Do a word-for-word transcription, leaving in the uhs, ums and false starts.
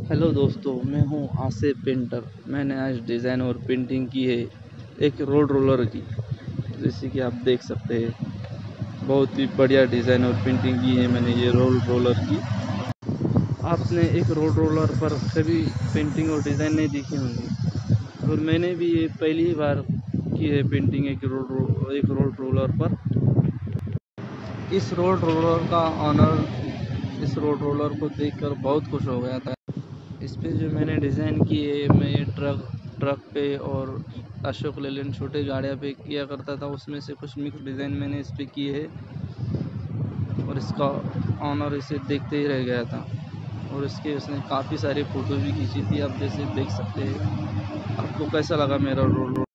Hello दोस्तों, मैं हूं आसिफ पेंटर। मैंने आज डिज़ाइन और पेंटिंग की है एक रोड रोलर की। जैसे कि आप देख सकते हैं, बहुत ही बढ़िया डिज़ाइन और पेंटिंग की है मैंने ये रोड रोलर की। आपने एक रोड रोलर पर कभी पेंटिंग और डिज़ाइन नहीं देखी होंगी, और मैंने भी ये पहली बार की है पेंटिंग एक रोड रो, एक रोड रोलर पर। इस रोड रोलर का ऑनर इस रोड रोलर को देखकर बहुत खुश हो गया था। इस पे जो मैंने डिज़ाइन की है, मैं ये ट्रक ट्रक पे और अशोक लेलैंड छोटे गाड़ियाँ पे किया करता था, उसमें से कुछ मिक्स डिज़ाइन मैंने इस पे किए है। और इसका ऑनर इसे देखते ही रह गया था, और इसके उसने काफ़ी सारी फ़ोटो भी खींची थी, आप जैसे देख सकते हैं। आपको कैसा लगा मेरा रोल?